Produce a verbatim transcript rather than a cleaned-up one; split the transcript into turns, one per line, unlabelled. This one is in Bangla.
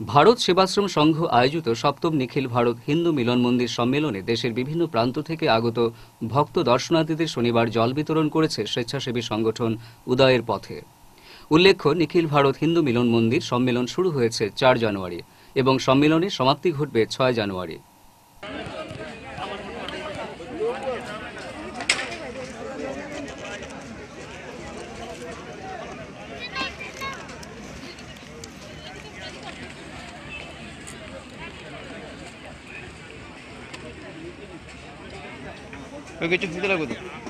ভারত সেবাশ্রম সংঘ আয়োজিত সপ্তম নিখিল ভারত হিন্দু মিলন মন্দির সম্মেলনে দেশের বিভিন্ন প্রান্ত থেকে আগত ভক্ত দর্শনার্থীদের শনিবার জল বিতরণ করেছে স্বেচ্ছাসেবী সংগঠন উদয়ের পথে। উল্লেখ্য, নিখিল ভারত হিন্দু মিলন মন্দির সম্মেলন শুরু হয়েছে চার জানুয়ারি এবং সম্মেলনের সমাপ্তি ঘটবে ছয় জানুয়ারি।
কিছু দিতে লাগবে তো।